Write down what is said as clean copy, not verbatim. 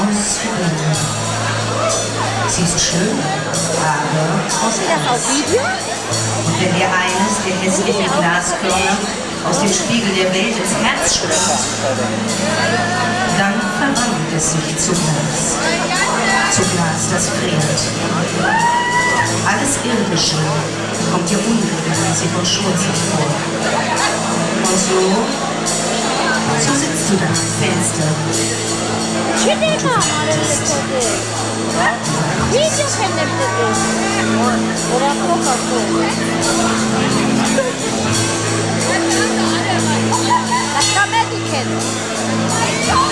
auszublenden. Sie ist schön, aber Ist das auf Video? und wenn dir eines der hässlichen Glaskörner aus dem Spiegel der Welt ins Herz springt, dann verwandelt es sich zu Glas. Zu Glas, das friert. Alles Irdische kommt dir unregelmäßig und schmutzig vor. Und so sitzt du da am Fenster. Video oder Coca-Cola. Das kann man nicht kennen.